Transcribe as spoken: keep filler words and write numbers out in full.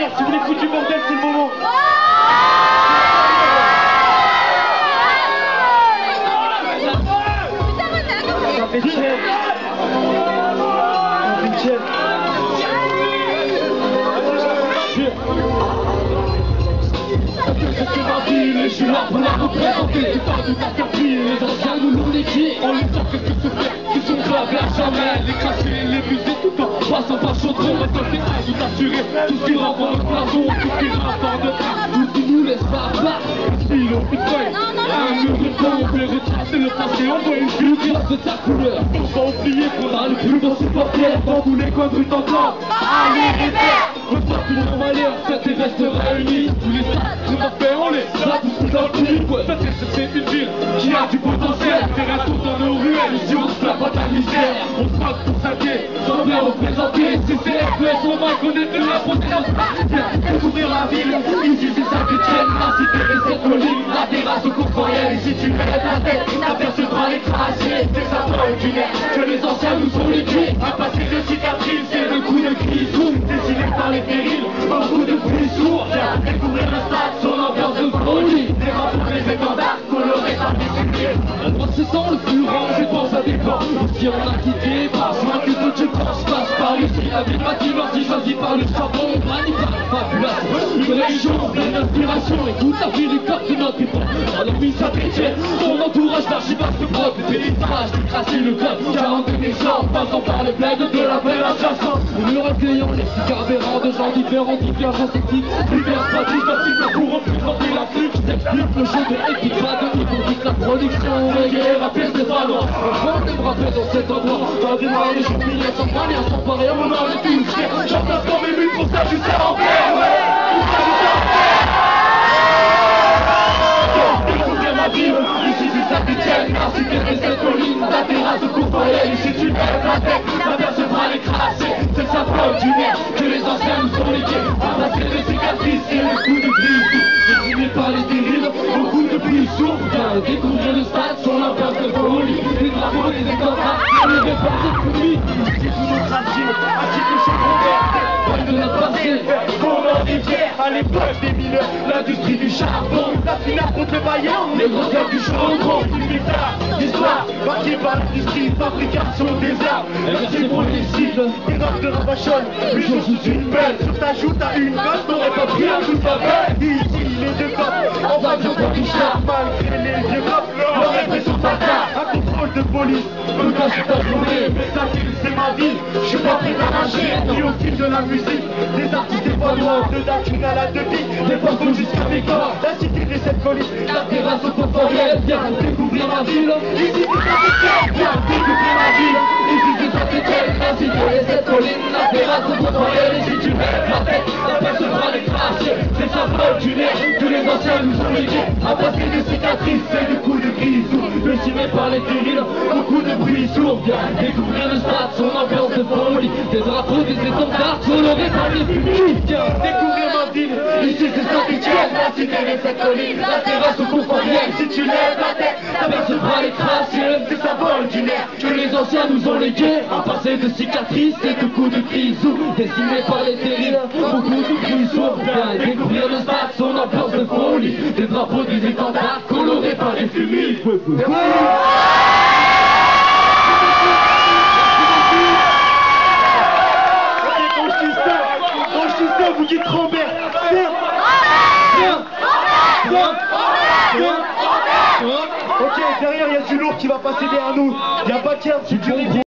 derrière, si vous voulez foutre du bordel, c'est le moment. Ça fait cher. Ça fait cher. C'est ma ville et je suis là pour la représenter. C'est pas tout à fait les anciens nous l'ont écrit. On les sort que tout se fait, qui sont graves à jamais. Les crachés, les musées, tout en passant par chaudron. Maintenant c'est à nous assurer. Tout ce qui rentre dans le plafond, tout ce qui rapporte de tout ce qui nous laisse pas part. Stylo, une feuille, un mur de temps. On peut retracer le passé, on voit une culture de sa couleur. Faut pas oublier qu'on a le plus beau supporter dans tous les coins de rue d'encore. Allez les verts, on soit tout nos malheurs, cette et reste réunis. Tous les stades, tout à fait, on les a tous dans le public. C'est une ville qui a du potentiel. Des restos dans nos ruelles, ici on se plaint pas de la misère. On se bat pour s'inquiéter, sans bien représenter. Si c'est F S, on va connaître de la potence. Viens découvrir la ville, ici c'est Saint-Etienne. La cité et cette colline, la terrasse au courriel. Ici tu lèves la tête, t'apercevras les crachés. Des sapins ordinaires, que les anciens nous ont légués. Un passé de cicatrices et de coups de crise. Dessinés par les périls, un coup de pluie sourd. Viens découvrir le stade, son ambiance de folie. Des rapports, les étendards, colorés par des souvenirs. L'endroit se sent le plus rang, je pense à des plans. Si on a quitté, pas loin que tout tu penses, passe par ici. La ville bâtiment, si choisi par le charbon, magnifique, fabuleux. Une région pleine d'inspiration, écoute la vie du corps de notre époque. Alors oui, ça t'étienne, son entourage d'archivaste propre. Des paysages, du cracher le club, quarante-deux mille gens, passant par les bleds de la belle adjacente. Nous recueillons les petits carburants de gens différents, différents équipes, divers pratiques, pratiques pour représenter la clique. J'explique le jeu de équipe, pas de niveau, toute la production, reggae, rappel, c'est pas loin. On prend des rappels dans cet endroit, dans des mois, les jours, milliers, sans moyens, sans pareil, on a les tous fiers. J'en place dans mes buts, pour ça je sais en faire, ouais, pour ça je sais en faire. Découvrir ma ville, ici c'est Saint-Etienne, la cité et cette colline, la terrasse au courriel, ici tu lèves la tête, t'apercevras les crachés, c'est le sapin ordinaire, que les anciens nous ont légués, un passé de cicatrices et le coup de grise, dessinés par les terribles, beaucoup de pluie sourde, viens découvrir le stade, son ambiance de folie, les drapeaux, les étendards, les réformes de public, c'est tout notre asile, ainsi que chez Robert, de notre passé, qu'on en est fiers, à l'époque des mineurs, l'industrie du charbon, la finale contre le Bayern, les gros œuvres du chaudron, l'univers, l'histoire, marquée par l'industrie, fabrication des armes, merci pour les cibles, des notes de rabachonne, une chose sous une belle, sur ta joue t'as une gosse, t'aurais pas pris un alphabet, ici les deux copes, en bas de ton Richard, malgré les vieux copes, leur répression tata, un contrôle de police, me cache ta journée, mais ça c'est ma vie, je suis pas prêt d'arracher, ni au fil de la musique, des artistes des pas loin, de Dakun à la Depi, des poissons jusqu'à mes corps, la cité de cette colline, la terrasse au confortuel, viens découvrir ma ville, ici c'est Saint-Etienne, viens découvrir ma ville, ici c'est Saint-Etienne, la cité de cette colline, la terrasse au confortuel, ici tu lèves la tête, t'apercevras les crachés, c'est ça du nerf, tous les anciens nous ont légués, un passé de cicatrices et de coups de grisou, dessinés par les périls, beaucoup de bruit sourd, viens découvrir le stade, son ambiance de folie, des drapeaux, des étendards, colorés par les publics, viens découvrir ma ville, ici c'est Saint-Etienne, la cité de cette colline, la terrasse au confortuel, si tu lèves la tête, t'apercevras les crachés, c'est ça vole du nerf, que les anciens nous ont légués, un passé de cicatrices et de coups de grisou, dessinés par les périls, beaucoup de bruit sourd, viens découvrir le stade, son ambiance de folie, des drapeaux, des étendards, colorés par les fumiers. Vous dites Robert, viens, viens, viens, viens. Ok, derrière il y a du lourd qui va passer derrière nous. Il n'y a pas de carte, c'est du